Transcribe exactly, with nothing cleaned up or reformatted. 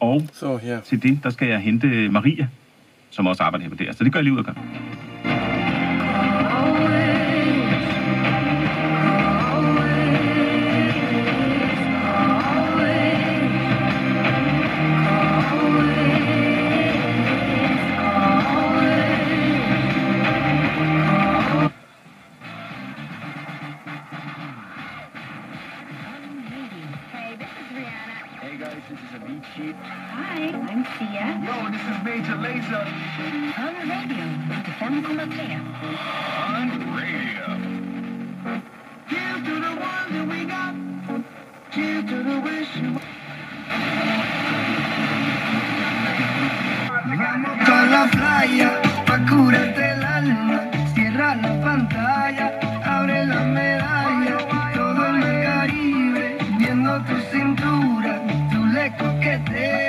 Og så her. Til det, der skal jeg hente Maria, som også arbejder her på det. Så det gør jeg lige ud af gang. This is Avicii. Hi, I'm Sia. Yo, this is Major Lazer. On radio, fem komma tre. On radio. Here's to the ones that we got. Cheers to the wish you. Llegamos a la playa, pa' curarte el alma. Cierra la pantalla, abre la medalla. Todo el Caribe, viendo tu cintura. Le coquetea.